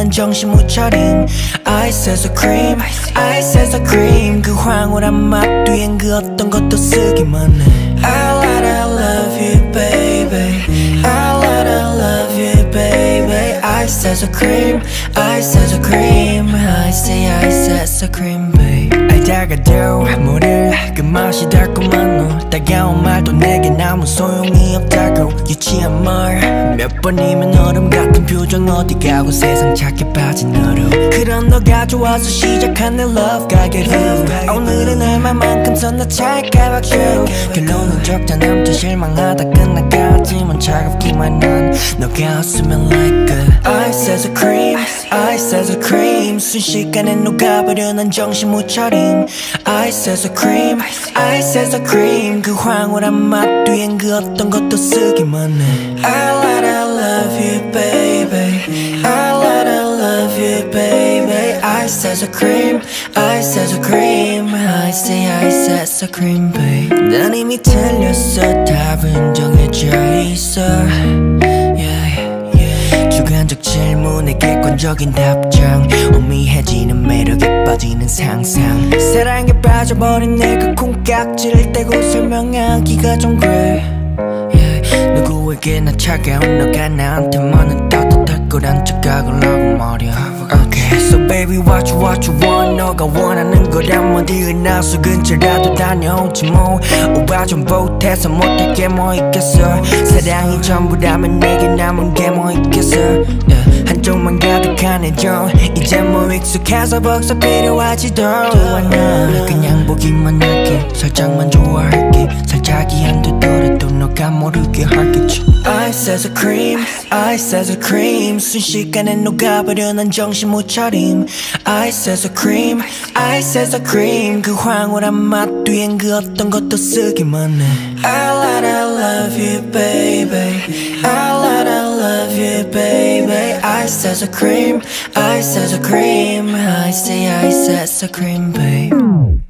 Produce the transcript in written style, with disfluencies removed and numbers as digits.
난 정신 못 차림. Ice as a cream, ice as a cream. 그 황홀한 맛 뒤엔 그 어떤 것도 쓰기만 해. I love you baby, I love you baby. Ice as a cream, ice as a cream. Ice as a cream baby. 알다가도 모를 그 맛이 달콤한 너. 따가운 말도 내겐 아무 소용이 없다고. 유치한 말 몇 번이면 얼음 같은 표정 어디 가고 세상 착해 빠진 너로. 그런 너가 좋아서 시작한 내 love 가게로. 오늘은 얼마만큼 섰나 찰까 박수. 결론은 적자 남자 실망하다 끝나가지만 차갑기만 한 너가 없으면 like a ice as a cream, ice as a cream. 순식간에 녹아버려 난 정신 못 차림. Ice as a cream, ice as a cream. 그 황홀한 맛 뒤엔 그 어떤 것도 쓰기만 해. I love you baby, I love you baby. Ice as a cream, ice as a cream. Ice as a cream baby. 난 이미 틀렸어. 답은 정해져 있어. 주관적 질문에 객관적인 답장. 오미해지는 매력에 빠지는 상상. 사랑에 빠져버린 내가 콩깍지를 떼고 설명하기가 좀 그래. 누구에게나 차가운 너가 나한테 많은 따뜻할 거란 착각을 하고 말야. Okay, so baby what you want. 너가 원하는 거라면 어디에 나서 근처라도 다녀오지 뭐. 오바 좀 보태서 못할 게 뭐 있겠어. 사랑이 전부라면 내게 남은 게 뭐 있겠어. 한쪽만 가득한 애정 이제 뭐 익숙해서 벌써 필요하지도 않아. 그냥 보기만 할게. 살짝만 좋아할게. 살짝이 안 되더라도 너가 모르게 할겠지. Ice as a cream, ice as a cream. 순식간에 녹아버려 난 정신 못 차림. Ice as a cream, ice as a cream. 그 황홀한 맛 뒤엔 그 어떤 것도 쓰기만 해. I love you baby, I love you baby. Ice as a cream, ice as a cream. Ice as a cream baby.